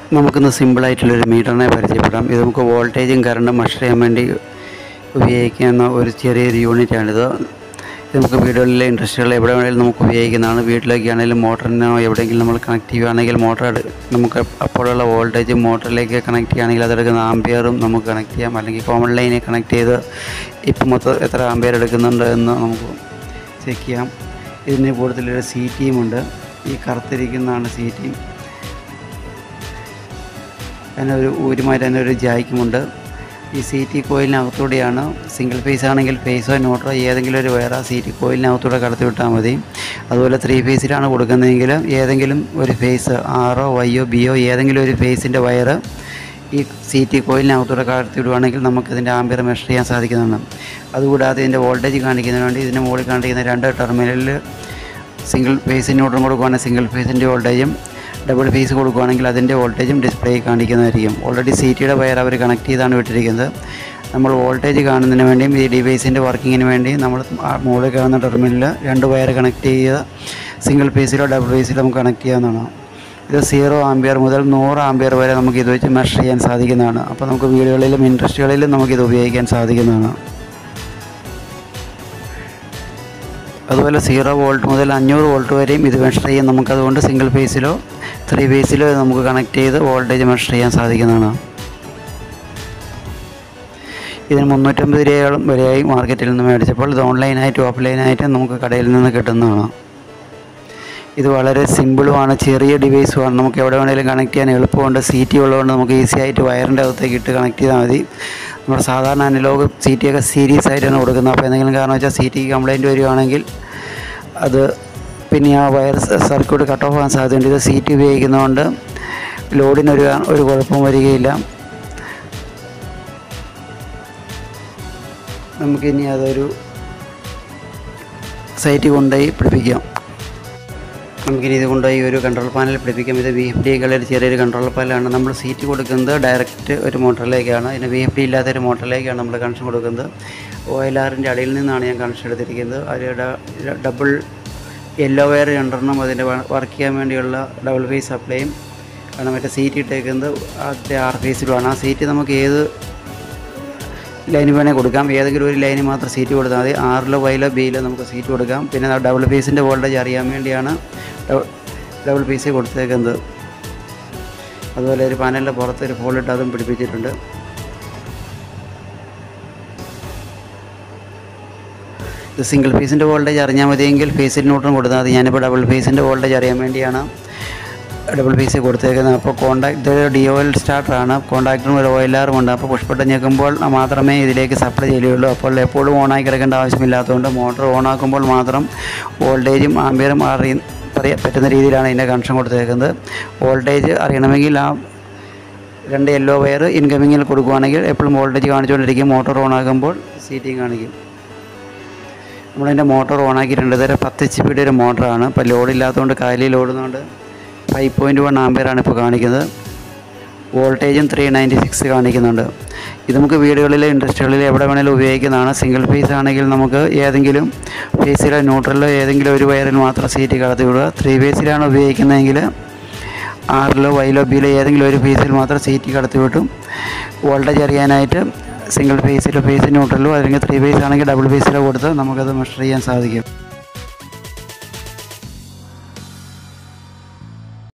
നമുക്കിന്ന് സിമ്പിളായിട്ടുള്ളൊരു മീറ്ററിനെ പരിചയപ്പെടാം. ഇത് നമുക്ക് വോൾട്ടേജും കറണ്ടും മെഷർ ചെയ്യാൻ വേണ്ടി ഉപയോഗിക്കുന്ന ഒരു ചെറിയൊരു യൂണിറ്റാണിത്. ഇത് നമുക്ക് വീടുകളിലെ ഇൻഡസ്ട്രികളിൽ എവിടെ വേണമെങ്കിലും നമുക്ക് ഉപയോഗിക്കുന്നതാണ്. വീട്ടിലേക്ക് ആണെങ്കിലും മോട്ടറിനോ എവിടെയെങ്കിലും നമ്മൾ കണക്ട് ചെയ്യുകയാണെങ്കിൽ നമുക്ക് അപ്പോഴുള്ള വോൾട്ടേജ് മോട്ടറിലേക്ക് കണക്ട് ചെയ്യുകയാണെങ്കിൽ അതെടുക്കുന്ന ആംപിയറും നമുക്ക് കണക്ട് ചെയ്യാം. അല്ലെങ്കിൽ കോമൺ ലൈനെ കണക്ട് ചെയ്ത് ഇപ്പം മൊത്തം എത്ര ആംപിയർ എടുക്കുന്നുണ്ട് എന്ന് നമുക്ക് ചെക്ക് ചെയ്യാം. ഇതിന് കൂടുതലൊരു CT-യുമുണ്ട്. ഈ കറുത്തിരിക്കുന്നതാണ് CT. അതിനൊരു ഊരുമായിട്ട് തന്നെ ഒരു ജായ്ക്കുമുണ്ട്. ഈ CT കോയിലിനകത്തൂടെയാണ് സിംഗിൾ ഫേസ് ആണെങ്കിൽ ഫേസോ ന്യൂട്രോ ഏതെങ്കിലും ഒരു വയർ CT കോയിലിനകത്തൂടെ കടത്തി വിട്ടാൽ മതി. അതുപോലെ 3 ഫേസിലാണ് കൊടുക്കുന്നതെങ്കിൽ ഏതെങ്കിലും ഒരു ഫേസ് RO YO BO ഏതെങ്കിലും ഒരു ഫേസിൻ്റെ വയർ ഈ CT കോയിലിനകത്തൂടെ കടത്തി വിടുവാണെങ്കിൽ നമുക്കിതിൻ്റെ ആംപിയർ മെഷർ ചെയ്യാൻ സാധിക്കുന്നതാണ്. അതുകൂടാതെ ഇതിൻ്റെ വോൾട്ടേജ് കാണിക്കുന്നതിന് വേണ്ടി ഇതിൻ്റെ മുകളിൽ കാണിക്കുന്ന 2 ടെർമിനലിൽ സിംഗിൾ ഫേസ് ന്യൂട്രൽ കൊടുക്കുകയാണെങ്കിൽ സിംഗിൾ ഫേസിൻ്റെ വോൾട്ടേജും ഡബിൾ ഫേസ് കൊടുക്കുകയാണെങ്കിൽ അതിൻ്റെ വോൾട്ടേജും ഡിസ്പ്ലേ കാണിക്കുന്നതായിരിക്കും. ഓൾറെഡി CT-യുടെ വയർ അവർ കണക്ട് ചെയ്താണ് വിട്ടിരിക്കുന്നത്. നമ്മൾ വോൾട്ടേജ് കാണുന്നതിന് വേണ്ടിയും ഈ ഡിവൈസിൻ്റെ വർക്കിങ്ങിന് വേണ്ടിയും നമ്മൾ മുകളിൽ കാണുന്ന ടെർമിനലിൽ 2 വയർ കണക്ട് ചെയ്യുക. സിംഗിൾ ഫേസിലോ ഡബിൾ ഫേസിലോ നമുക്ക് കണക്ട് ചെയ്യാവുന്നതാണ്. ഇത് 0 ആംപിയർ മുതൽ 100 ആംപിയർ വരെ നമുക്ക് ഇത് വെച്ച് മെഷർ ചെയ്യാൻ സാധിക്കുന്നതാണ്. അപ്പോൾ നമുക്ക് വീടുകളിലും ഇൻഡസ്ട്രികളിലും നമുക്കിത് ഉപയോഗിക്കാൻ സാധിക്കുന്നതാണ്. അതുപോലെ 0 വോൾട്ട് മുതൽ 500 വോൾട്ട് വരെയും ഇത് മെഷർ ചെയ്യാൻ നമുക്കതുകൊണ്ട് സിംഗിൾ ഫേസിലോ 3 ഫേസിലോ നമുക്ക് കണക്ട് ചെയ്ത് വോൾട്ടേജ് മെഷർ ചെയ്യാൻ സാധിക്കുന്നതാണ്. ഇതിന് 350 രൂപയോളം വരെയായി മാർക്കറ്റിൽ നിന്ന് മേടിച്ചപ്പോൾ ഇത് ഓൺലൈനായിട്ടും ഓഫ്ലൈനായിട്ടും നമുക്ക് കടയിൽ നിന്ന് കിട്ടുന്നതാണ്. ഇത് വളരെ സിമ്പിളുമാണ്, ചെറിയ ഡിവൈസുമാണ്. നമുക്ക് എവിടെ വേണമെങ്കിലും കണക്ട് ചെയ്യാൻ എളുപ്പമുണ്ട്. CT ഉള്ളതുകൊണ്ട് നമുക്ക് ഈസി ആയിട്ട് വയറിൻ്റെ അകത്തേക്ക് ഇട്ട് കണക്ട് ചെയ്താൽ മതി. നമ്മുടെ സാധാരണ അനലോഗ് CT-യൊക്കെ സീരീസ് ആയിട്ടാണ് കൊടുക്കുന്നത്. അപ്പോൾ എന്തെങ്കിലും കാരണം വെച്ചാൽ CT-ക്ക് കംപ്ലയിൻറ്റ് വരികയാണെങ്കിൽ അത് പിന്നെ ആ വയർ സർക്യൂട്ട് കട്ട് ഓഫ് ആകാൻ സാധ്യതയുണ്ട്. ഇത് CT ഉപയോഗിക്കുന്നതുകൊണ്ട് ലോഡിനൊരു കുഴപ്പം വരികയില്ല. നമുക്കിനി അതൊരു സൈറ്റിൽ കൊണ്ടുപോയി പിടിപ്പിക്കാം. നമുക്കിനി ഇത് കൊണ്ടുപോയി ഒരു കൺട്രോൾ പാനൽ പിടിപ്പിക്കാം. ഇത് VFD-കളുടെ ഒരു ചെറിയൊരു കൺട്രോൾ പാനലാണ്. നമ്മൾ CT കൊടുക്കുന്നത് ഡയറക്റ്റ് ഒരു മോട്ടറിലേക്കാണ്. ഇതിന് VFD ഇല്ലാത്തൊരു മോട്ടറിലേക്കാണ് നമ്മൾ കണക്ഷൻ കൊടുക്കുന്നത്. OLR-ൻ്റെ അടിയിൽ നിന്നാണ് ഞാൻ കണക്ഷൻ എടുത്തിരിക്കുന്നത്. അതിൽ ഡബിൾ യെല്ലോ വയർ 2 അതിൻ്റെ വർക്ക് ചെയ്യാൻ വേണ്ടിയുള്ള ഡബിൾ ഫേസ് സപ്ലൈയും ആണ്. മറ്റേ CT ഇട്ടേക്കുന്നത് ആദ്യത്തെ 6 ഫേസിലുമാണ്. ആ CT നമുക്ക് ഏത് ലൈന് വേണേൽ കൊടുക്കാം. ഏതെങ്കിലും ഒരു ലൈന് മാത്രം CT കൊടുത്താൽ മതി. 6-ലോ 5-ലോ 8-ലോ നമുക്ക് CT കൊടുക്കാം. പിന്നെ ഡബിൾ ഫേസിൻ്റെ വോൾട്ടേജ് അറിയാൻ വേണ്ടിയാണ് ഡബിൾ ഫേസ് കൊടുത്തേക്കുന്നത്. അതുപോലെ ഒരു പാനലിൻ്റെ പുറത്ത് ഒരു ഹോൾ ഇട്ട് അതും പിടിപ്പിച്ചിട്ടുണ്ട്. ഇത് സിംഗിൾ ഫേസിൻ്റെ വോൾട്ടേജ് അറിഞ്ഞാൽ മതിയെങ്കിൽ ഫേസിൽ ന്യൂട്രൽ കൊടുത്താൽ മതി. ഞാനിപ്പോൾ ഡബിൾ ഫേസിൻ്റെ വോൾട്ടേജ് അറിയാൻ വേണ്ടിയാണ് ഡബിൾ ഫേസ് കൊടുത്തേക്കുന്നത്. അപ്പോൾ ഇത് DOL സ്റ്റാർട്ടറാണ്. കോൺടാക്ടറും ഒരു OLR-ഉം ഉണ്ട്. അപ്പോൾ പുഷ് ബട്ടൺ ഞെക്കുമ്പോൾ മാത്രമേ ഇതിലേക്ക് സപ്ലൈ ചെയ്യുകയുള്ളൂ. അപ്പോൾ എപ്പോഴും ഓണാക്കി കിടക്കേണ്ട ആവശ്യമില്ലാത്തതുകൊണ്ട് മോട്ടോർ ഓണാക്കുമ്പോൾ മാത്രം വോൾട്ടേജും ആംപിയറും പറയാൻ പറ്റുന്ന രീതിയിലാണ് ഇതിൻ്റെ കണക്ഷൻ കൊടുത്തേക്കുന്നത്. വോൾട്ടേജ് അറിയണമെങ്കിൽ ആ 2 യെല്ലോ വയർ ഇൻകമിങ്ങിൽ കൊടുക്കുകയാണെങ്കിൽ എപ്പോഴും വോൾട്ടേജ് കാണിച്ചുകൊണ്ടിരിക്കും. മോട്ടോർ ഓണാക്കുമ്പോൾ CT കാണിക്കും. നമ്മളതിൻ്റെ മോട്ടോർ ഓണാക്കിയിട്ടുണ്ട്. ഇതൊരു 10 HP ഒരു മോട്ടറാണ്. ഇപ്പോൾ ലോഡില്ലാത്തതുകൊണ്ട് കാലിൽ ഓടുന്നതുകൊണ്ട് 5.1 ആംപിയറാണ് ഇപ്പോൾ കാണിക്കുന്നത്. വോൾട്ടേജും 396 കാണിക്കുന്നുണ്ട്. ഇത് നമുക്ക് വീടുകളിലെ ഇൻഡസ്ട്രികളിൽ എവിടെ വേണമെങ്കിലും ഉപയോഗിക്കുന്നതാണ്. സിംഗിൾ ഫേസ് ആണെങ്കിൽ നമുക്ക് ഏതെങ്കിലും ഫേസിലോ ന്യൂട്രലിലോ ഏതെങ്കിലും ഒരു വയറിൽ മാത്രം CT കടത്തി വിടുക. 3 ഫേസിലാണ് ഉപയോഗിക്കുന്നതെങ്കിൽ 6-ലോ 5-ലോ 8-ലോ ഏതെങ്കിലും ഒരു ഫേസിൽ മാത്രം CT കടത്തി വിട്ടും വോൾട്ടേജ് അറിയാനായിട്ട് സിംഗിൾ ഫേസിലോ ഫേസ് ന്യൂട്രലോ അല്ലെങ്കിൽ 3 ഫേസ് ആണെങ്കിൽ ഡബിൾ ഫേസിലോ കൊടുത്ത് നമുക്കത് മെഷർ ചെയ്യാൻ സാധിക്കും.